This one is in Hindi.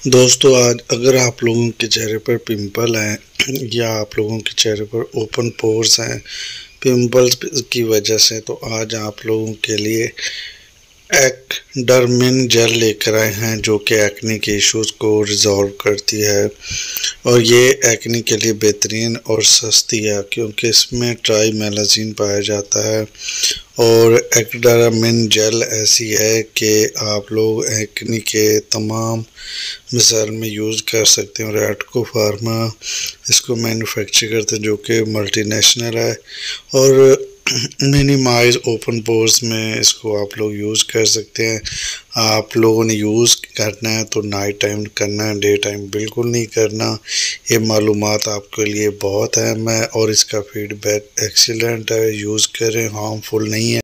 दोस्तों, आज अगर आप लोगों के चेहरे पर पिंपल हैं या आप लोगों के चेहरे पर ओपन पोर्स हैं पिंपल्स की वजह से, तो आज आप लोगों के लिए एक्डरमिन जेल लेकर आए हैं जो कि एक्ने के इश्यूज़ को रिजॉल्व करती है। और ये एक्ने के लिए बेहतरीन और सस्ती है क्योंकि इसमें ट्राइमेलाज़िन पाया जाता है। और एक्डरमिन जेल ऐसी है कि आप लोग एक्ने के तमाम मिसाल में यूज़ कर सकते हैं। और एटको फार्मा इसको मैन्युफैक्चर करते हैं जो कि मल्टीनेशनल है। और मिनिमाइज ओपन पोर्स में इसको आप लोग यूज़ कर सकते हैं। आप लोगों ने यूज़ करना है तो नाइट टाइम करना है, डे टाइम बिल्कुल नहीं करना। ये मालूमात आपके लिए बहुत अहम है और इसका फीडबैक एक्सीलेंट है। यूज़ करें, हार्मफुल नहीं है।